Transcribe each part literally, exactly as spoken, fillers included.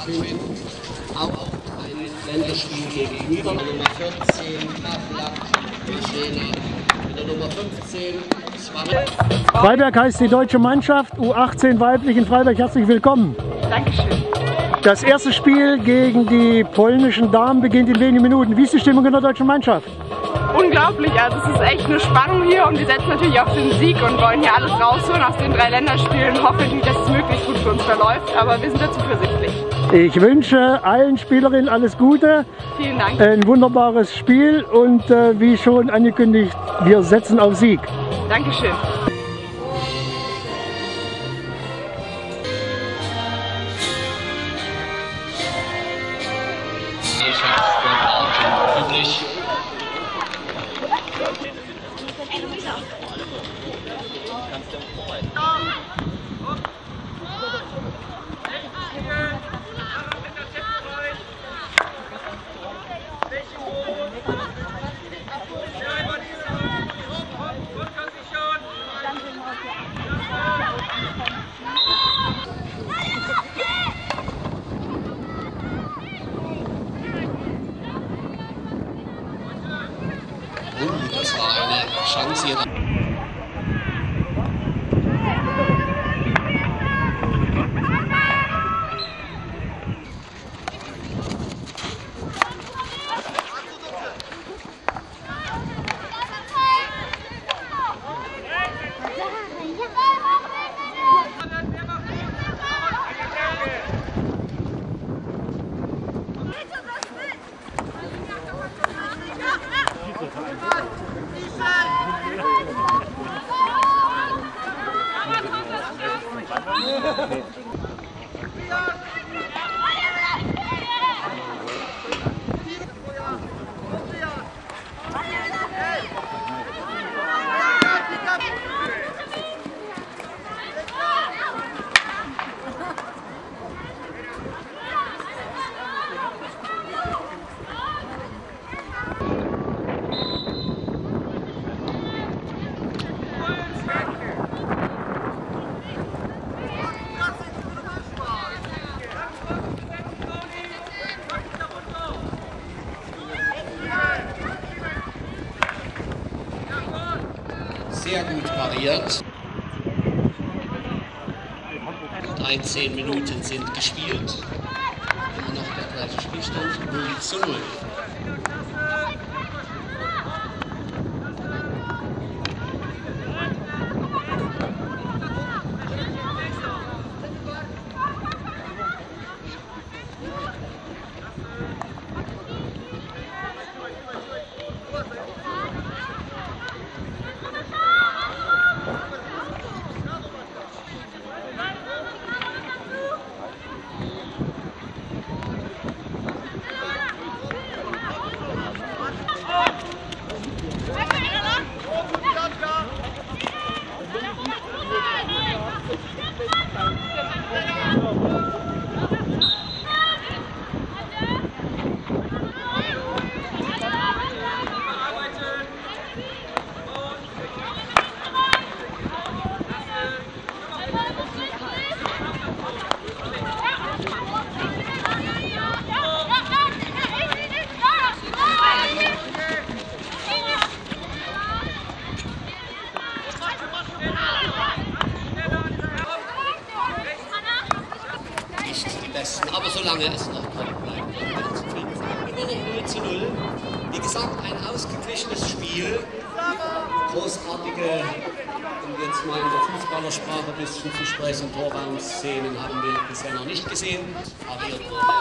stattfinden. Auch ein Länderspiel gegen Niederlande. Nummer vierzehn, Kafflack, Maschena. Mit der Nummer fünfzehn, Swan. Freiberg heißt die deutsche Mannschaft, U achtzehn weiblich in Freiberg. Herzlich willkommen. Dankeschön. Das erste Spiel gegen die polnischen Damen beginnt in wenigen Minuten. Wie ist die Stimmung in der deutschen Mannschaft? Unglaublich, also es ist echt eine Spannung hier und wir setzen natürlich auf den Sieg und wollen hier alles rausholen aus den drei Länderspielen. Hoffentlich, dass es möglichst gut für uns verläuft, aber wir sind da zuversichtlich. Ich wünsche allen Spielerinnen alles Gute. Vielen Dank. Ein wunderbares Spiel und äh, wie schon angekündigt, wir setzen auf Sieg. Dankeschön. Das war eine Chance hier. Sehr gut pariert. dreizehn Minuten sind gespielt. Immer noch der gleiche Spielstand, null zu null. Aber solange es noch drin bleibt, können wir zufrieden sein. Immer noch null zu null. Wie gesagt, ein ausgeglichenes Spiel. Großartige, um jetzt mal in der Fußballersprache ein bisschen zu sprechen, Torwandszenen haben wir bisher noch nicht gesehen. Pariert wurde.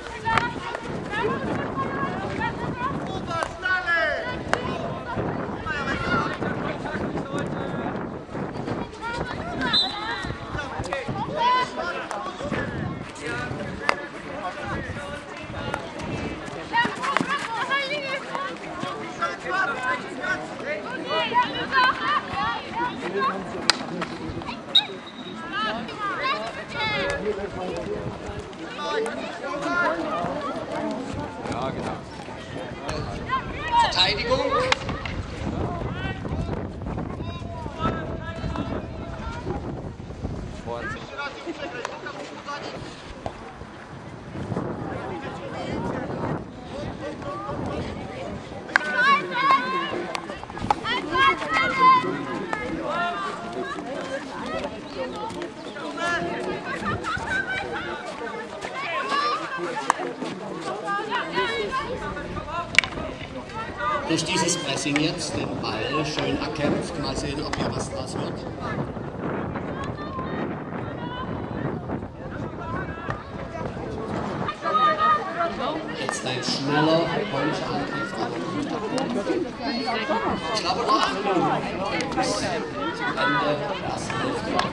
Ja, genau. Verteidigung. durch dieses Pressing jetzt den Ball schön erkämpft. Mal sehen, ob hier was draus wird. Jetzt ein schneller polnischer Angriff. Ich glaube noch acht Minuten bis zum Ende der ersten Hälfte.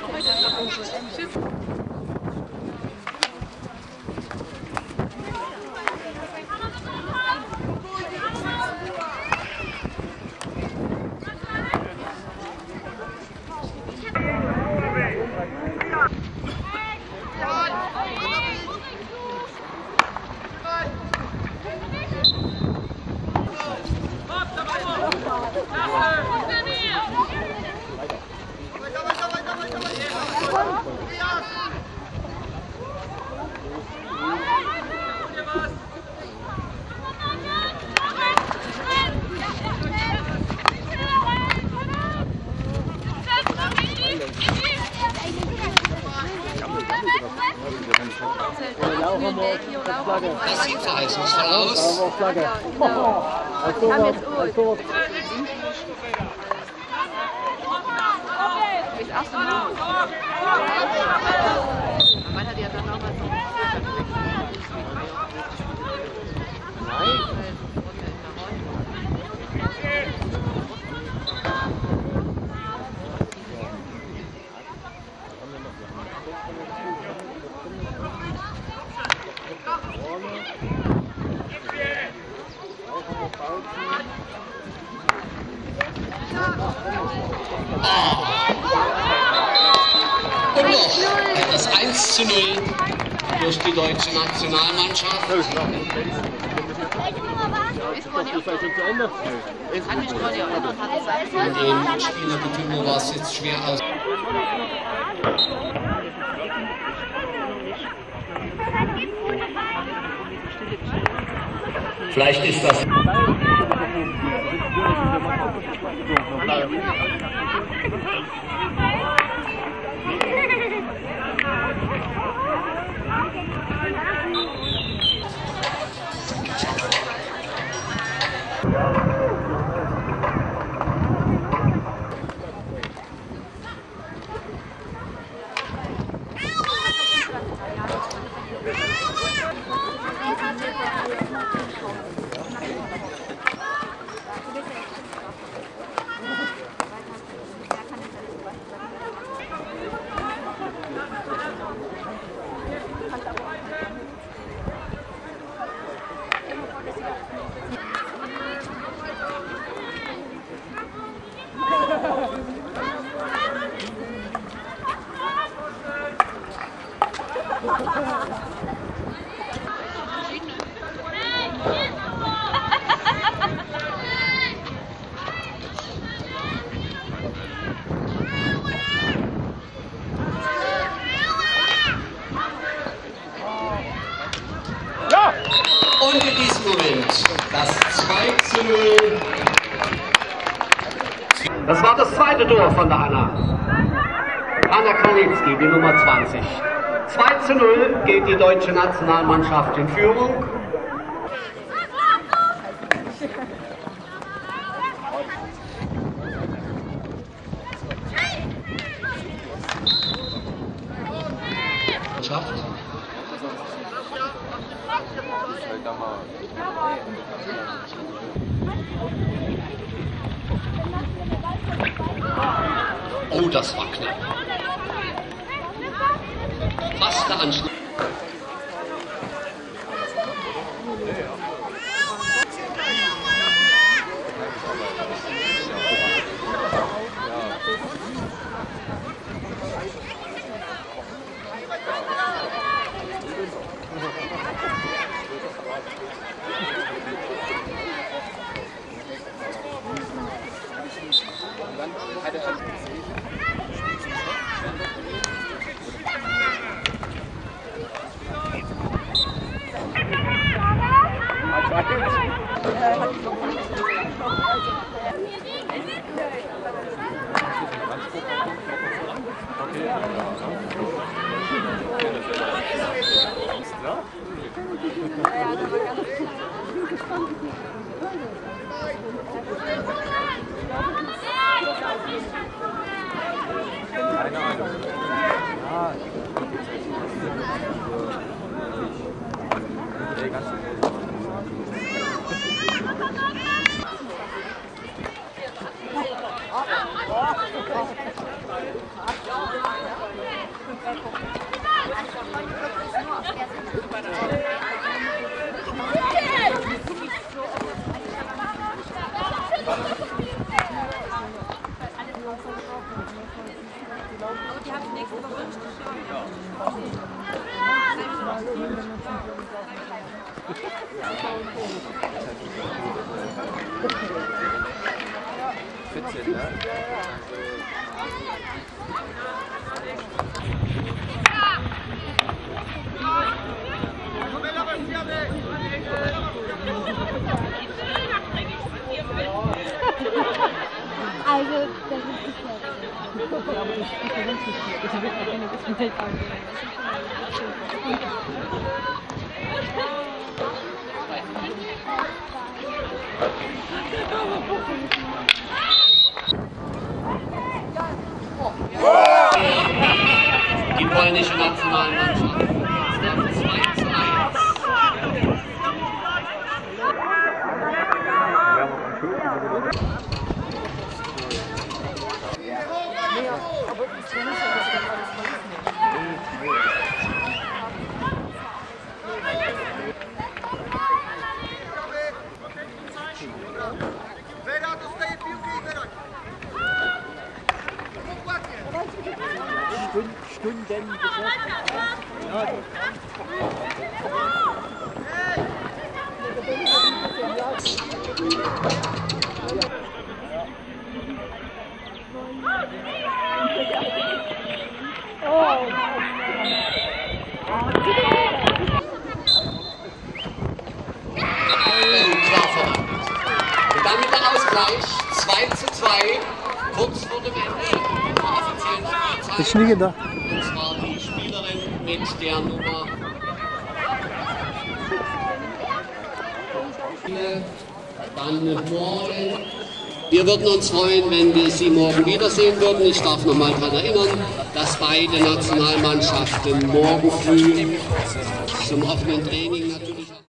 Das sieht verheißungsvoll aus. Wir haben jetzt Uhr. Ich achte mal. Man hat ja dann noch mal so. Nein. Und noch das eins zu null durch die deutsche Nationalmannschaft. Dem Spieler Getümmel war es jetzt schwer aus. Vielleicht ist das. Und in diesem Moment das zwei zu null. Das war das zweite Tor von der Anna. Anna Kranitzky, die Nummer zwanzig. zwei zu null geht die deutsche Nationalmannschaft in Führung. Schafft. Oh, das war knapp. Fast der Anschluss. Keine Ahnung. Ja. Nee, ganz Die haben nächste Woche vierzehn, ne? Also, das ist gefährlich. Aber ich verwende es nicht. Ich will keine Gesundheit haben. Die polnische Nationalmannschaft. zwei zu eins. Stunden beschäftigt. Und damit der Ausgleich zwei zu zwei, kurz vor dem Ende der offiziellen Spielzeit. Ich liege da. Und zwar die Spielerin mit der Nummer. Dann morgen. Wir würden uns freuen, wenn wir Sie morgen wiedersehen würden. Ich darf noch mal daran erinnern, dass beide Nationalmannschaften morgen früh zum offenen Training natürlich